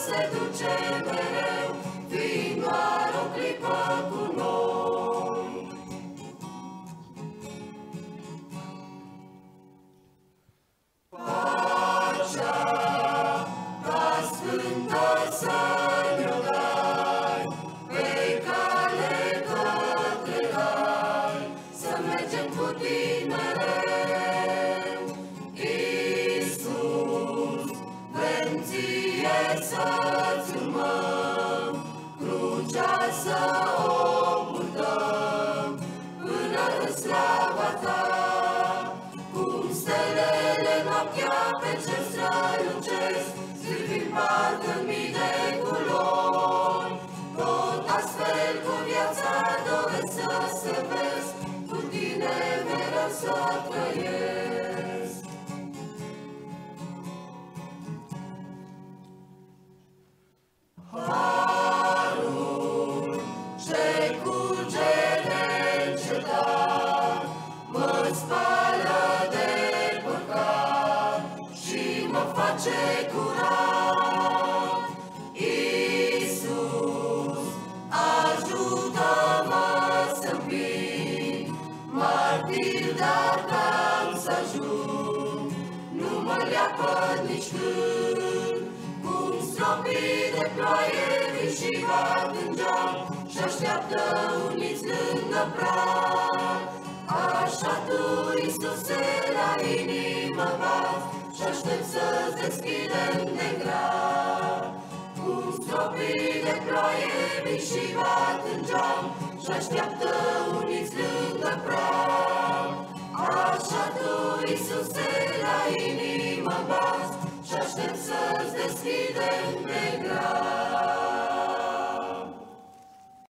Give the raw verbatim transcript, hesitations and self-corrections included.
se duce mereu, fiind doar o clipă cu noi. Pacea ta sfântă să ne-o dai, pe cale către rai, să mergem cu tine mereu. Iisus, vrem ție să-ți urmăm, crucea să o purtăm până în slava ta. Cum stelele noaptea pe cer strălucesc, zâmbind parcă în mii de culori, tot astfel cu viața doresc să servesc, cu tine mereu să trăiesc. Harul ce curge neîncetat mă spală de păcat și mă face curat. Iisus, ajută-mă să împing, martir dacă am să ajung, nu mă leapă nici când. Cum stropii de ploaie vin și bat în geam și așteaptă uniți lângă prag, așa tu, Iisuse, la inimă bați și aștept să-ți deschidem de grab. Cum stropii de ploaie vin și bat în geam și așteaptă uniți lângă prag, așa tu, Iisuse, la inimă bați